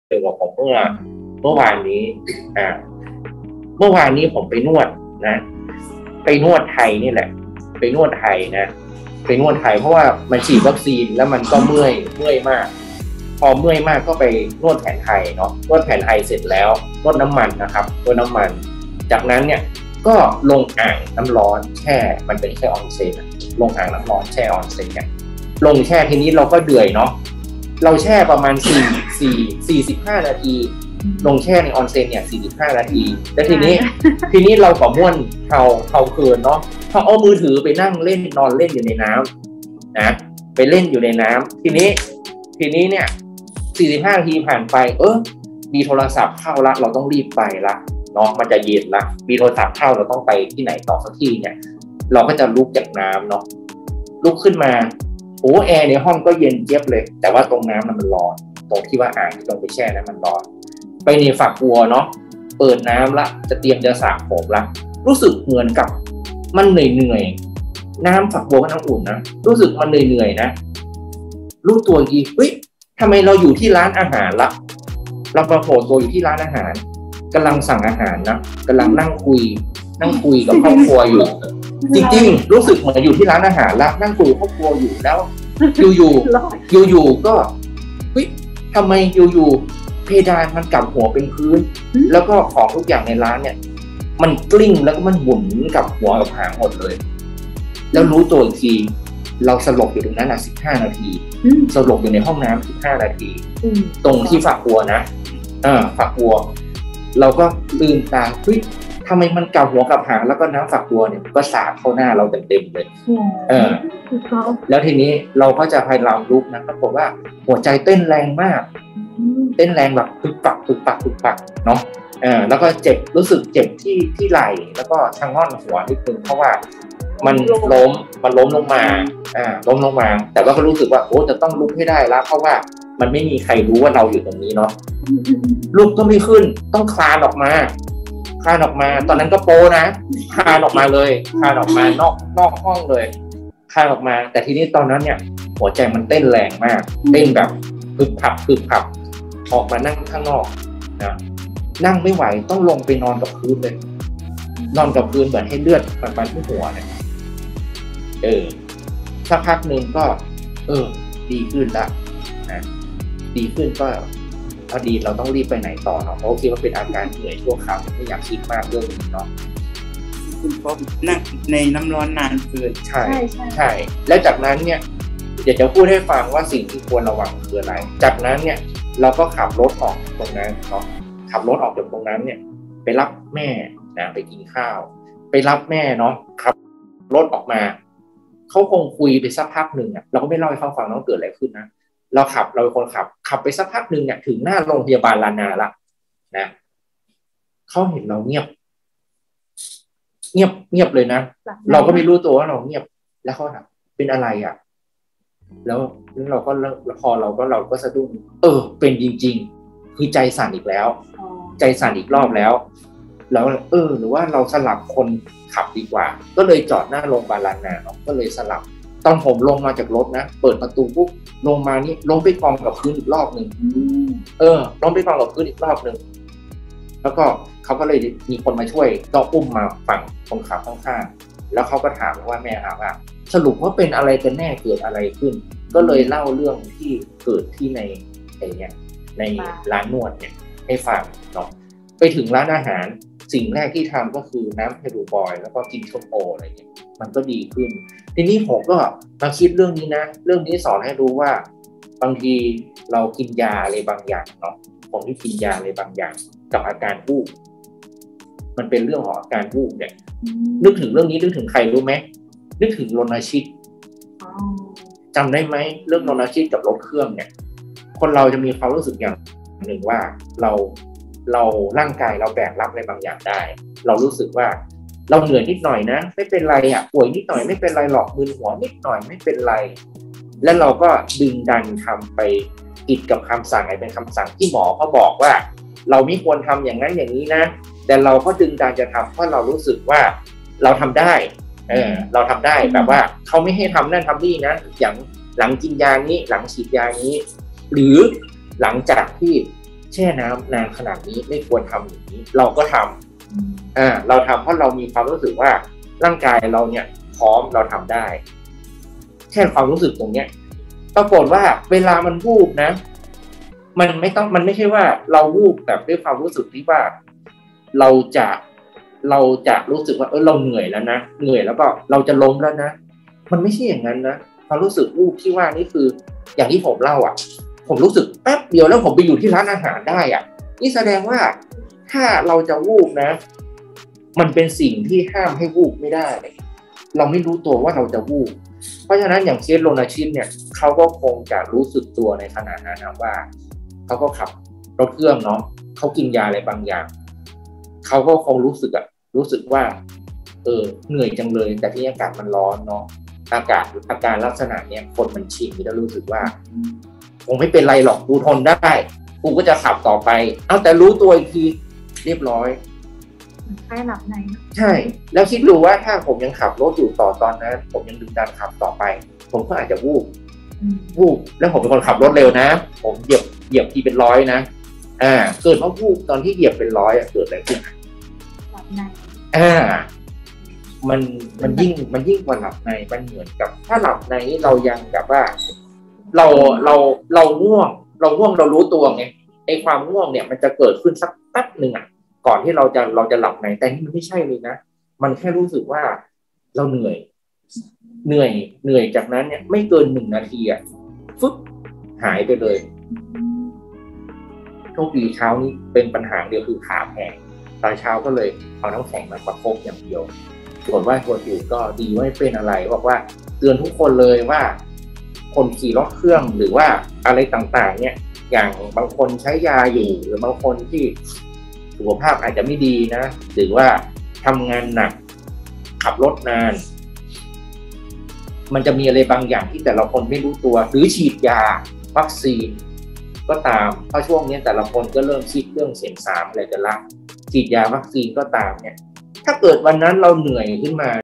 กว่าผมเมื่อวานนี้เมื่อวานนี้ผมไปนวดนะไปนวดไทยนี่แหละไปนวดไทยนะไปนวดไทยเพราะว่ามันฉีดวัคซีนแล้วมันก็เมื่อยมากพอเมื่อยมากก็ไปนวดแผนไทยเนาะนวดแผนไทยเสร็จแล้วนวดน้ำมันนะครับนวดน้ำมันจากนั้นเนี่ยก็ลงอ่างน้ำร้อนแช่มันเป็นแค่ออนเซ็นลงอ่างน้ำร้อนแช่ออนเซ็นเนี่ยลงแช่ทีนี้เราก็เดือยเนาะเราแช่ประมาณ45 นาทีลงแช่ในออนเซ็นเนี่ย45 นาทีแล้วทีนี้เราก็ม่วนเขาเกินเนาะเขาเอามือถือไปนั่งเล่นนอนเล่นอยู่ในน้ำนะไปเล่นอยู่ในน้ำทีนี้เนี่ย45 นาทีผ่านไปมีโทรศัพท์เข้าละเราต้องรีบไปละเนาะมันจะเย็นละมีโทรศัพท์เข้าเราต้องไปที่ไหนต่อสักที่เนี่ยเราก็จะลุกจากน้ำเนาะลุกขึ้นมาแอร์ในห้องก็เย็นเจี๊ยบเลยแต่ว่าตรงน้ำมันร้อนตรงที่ว่าอ่างที่ลงไปแช่นั้นมันร้อนไปในฝักบัวเนาะเปิดน้ำละจะเตรียมจะสระผมละรู้สึกเหมือนกับมันเหนื่อยน้ำฝักบัวก็น้ำอุ่นนะรู้สึกมันเหนื่อยนะรู้ตัวอีกทำไมเราอยู่ที่ร้านอาหารละเรามาโผล่ตัวอยู่ที่ร้านอาหารกำลังสั่งอาหารนะกำลังนั่งคุยกับครอบครัวอยู่จริงๆรู้สึกเหมือนอยู่ที่ร้านอาหารละนั่งคุยกับครอบครัวอยู่แล้วอยู่ก็ทำไมอยู่เพดานมันกลับหัวเป็นพื้นแล้วก็ของทุกอย่างในร้านเนี่ยมันกลิ้งแล้วก็มันหมุนกับหัวกับหางหมดเลยแล้วรู้ตัวอีกทีเราสลบอยู่ตรงนั้น15 นาทีสลบอยู่ในห้องน้ำ15 นาทีตรงที่ฝักบัวนะฝักบัวเราก็ลืมตาทำไมมันกับหัวกับหางแล้วก็น้ำฝักบัวเนี่ยก็สาดเข้าหน้าเราเต็มๆเลยแล้วทีนี้เราก็จะพยายามลุกนะปรากฏว่าหัวใจเต้นแรงมากเต้นแรงแบบตึกปักเนาะแล้วก็เจ็บรู้สึกเจ็บที่ไหล่แล้วก็ทางง่อนหัวนิดนึงเพราะว่ามันล้มลงมาล้มลงมาแต่ว่าก็รู้สึกว่าจะต้องลุกให้ได้แล้วเพราะว่ามันไม่มีใครรู้ว่าเราอยู่ตรงนี้เนาะลุกก็ไม่ขึ้นต้องคลานออกมาตอนนั้นก็โปนะคลานออกมาเลยคลานออกมานอกห้องเลยคลานออกมาแต่ทีนี้ตอนนั้นเนี่ยหัวใจมันเต้นแรงมากเต้นแบบพึบพับออกมานั่งข้างนอกนะนั่งไม่ไหวต้องลงไปนอนกับพื้นเลยนอนกับพื้นเหมือนให้เลือดมันที่หัวเนี่ยสักพักนึงก็ดีขึ้นละนะดีขึ้นก็พอดีเราต้องรีบไปไหนต่อเนาะเพราะคิดว่าเป็นอาการเหนื่อยชั่วคราวไม่อยากคิดมากเรื่องนี้เนาะคุณป๊อปนั่งในน้ำร้อนนานเกินใช่แล้วจากนั้นเนี่ยเดี๋ยวจะพูดให้ฟังว่าสิ่งที่ควรระวังคืออะไรจากนั้นเนี่ยเราก็ขับรถออกตรงนั้นเนาะขับรถออกจากตรงนั้นเนี่ยไปรับแม่นะไปกินข้าวไปรับแม่เนาะขับรถออกมาเขาคงคุยไปสักพักหนึ่งเราก็ไม่เล่าให้เขาฟังว่าเกิดอะไรขึ้นนะเราเป็นคนขับไปสักพักหนึ่งเนี่ยถึงหน้าโรงพยาบาลลานาละนะเขาเห็นเราเงียบเลยนะเราก็ไม่รู้ตัวว่าเราเงียบแล้วเขาถามเป็นอะไรแล้วเราก็สะดุ้งเป็นจริงๆคือใจสั่นอีกแล้วใจสั่นอีกรอบแล้วหรือว่าเราสลับคนขับดีกว่าก็เลยจอดหน้าโรงพยาบาลลานาก็เลยสลับตอนผมลงมาจากรถนะเปิดประตูปุ๊บลงมานี่ลงไปกองกับพื้นอีกรอบนึงลงไปกองกับพื้นอีกรอบนึงแล้วก็เขาก็เลยมีคนมาช่วยก็อุ้มมาฝั่งคนขับข้างๆแล้วเขาก็ถามว่าแม่ว่าสรุปว่าเป็นอะไรกันแน่เกิดอะไรขึ้นก็เลยเล่าเรื่องที่เกิดที่ในร้านนวดเนี่ยให้ฟังเนาะไปถึงร้านอาหารสิ่งแรกที่ทำก็คือน้ำเฮลูบอยแล้วก็กินส้มโออะไรเงี้ยมันก็ดีขึ้นทีนี้ผมก็มาคิดเรื่องนี้นะเรื่องนี้สอนให้รู้ว่าบางทีเรากินยาอะไรบางอย่างเนาะผมที่กินยาอะไรบางอย่างกับอาการวูบมันเป็นเรื่องของอาการวูบเนี่ยนึกถึงเรื่องนี้นึกถึงใครรู้ไหมนึกถึงรณชิตจำได้ไหมเรื่องรณชิตกับรถเครื่องเนี่ยคนเราจะมีความรู้สึกอย่างหนึ่งว่าเราร่างกายเราแบกรับอะไรบางอย่างได้เรารู้สึกว่าเราเหนื่อยนิดหน่อยนะไม่เป็นไรป่วยนิดหน่อยไม่เป็นไรหรอกมึนหัวนิดหน่อยไม่เป็นไรแล้วเราก็ดึงดันทำไปผิดกับคำสั่งเป็นคำสั่งที่หมอเขาบอกว่าเราไม่ควรทำอย่างนั้นอย่างนี้นะแต่เราก็ดึงดันจะทำเพราะเรารู้สึกว่าเราทำได้เราทำได้แบบว่าเขาไม่ให้ทำนั่นทำนี่นะอย่างหลังกินยานี้หลังฉีดยานี้หรือหลังจากที่แช่น้ำนานขนาดนี้ไม่ควรทำอย่างนี้เราก็ทำเราทำเพราะเรามีความรู้สึกว่าร่างกายเราเนี่ยพร้อมเราทำได้แค่ความรู้สึกตรงเนี้ยปรากฏว่าเวลามันวูบนะมันไม่ใช่ว่าเราวูบแบบด้วยความรู้สึกที่ว่าเราจะรู้สึกว่าเราเหนื่อยแล้วนะเหนื่อยแล้วก็เราจะล้มแล้วนะมันไม่ใช่อย่างนั้นนะความรู้สึกวูบที่ว่านี่คืออย่างที่ผมเล่าผมรู้สึกแป๊บเดียวแล้วผมไปอยู่ที่ร้านอาหารได้นี่แสดงว่าถ้าเราจะวูบนะมันเป็นสิ่งที่ห้ามให้วูบไม่ได้เราไม่รู้ตัวว่าเราจะวูบเพราะฉะนั้นอย่างเคสโรนาชินเนี่ยเขาก็คงจะรู้สึกตัวในขณะนั้นนะว่าเขาก็ขับรถเครื่องเนาะเขากินยาอะไรบางอย่างเขาก็คงรู้สึกว่าเหนื่อยจังเลยแต่ที่อากาศมันร้อนเนาะอาการลักษณะเนี้ยคนมันชินแล้วรู้สึกว่าคงไม่เป็นไรหรอกกูทนได้กูก็จะขับต่อไปแต่รู้ตัวอีกทีเรียบร้อยใช่หลับในใช่แล้วคิดดูว่าถ้าผมยังขับรถอยู่ต่อตอนนั้นผมยังดึงดันขับต่อไปผมก็อาจจะวูบแล้วผมเป็นคนขับรถเร็วนะผมเหยียบทีเป็นร้อยนะเกิดว่าวูบตอนที่เหยียบเป็นร้อยเกิดอะไรขึ้นหลับในมันยิ่งกว่าหลับในมันเหมือนกับถ้าหลับในเรายังแบบว่าเราง่วงเรารู้ตัวไงไอ้ความง่วงเนี่ยมันจะเกิดขึ้นสักแป๊บนึงก่อนที่เราจะหลับในแต่นี่มันไม่ใช่เลยนะมันแค่รู้สึกว่าเราเหนื่อยจากนั้นเนี่ยไม่เกิน1 นาทีฟึ๊บหายไปเลยโชคดีเช้านี้เป็นปัญหาเดียวคือขาแพงตอนเช้าก็เลยเอาน้ำแข็งมาประคบอย่างเดียวส่วนว่าตัวอยู่ก็ดีว่าไม่เป็นอะไรบอกว่าเตือนทุกคนเลยว่าคนขี่รถเครื่องหรือว่าอะไรต่างๆเนี่ยอย่างบางคนใช้ยาอยู่หรือบางคนที่สุขภาพอาจจะไม่ดีนะหรือว่าทำงานหนักขับรถนานมันจะมีอะไรบางอย่างที่แต่ละคนไม่รู้ตัวหรือฉีดยาวัคซีนก็ตามเพราะช่วงนี้แต่ละคนก็เริ่มคิดเรื่องเสียง3อะไรกันละฉีดยาวัคซีนก็ตามเนี่ยถ้าเกิดวันนั้นเราเหนื่อยขึ้นมา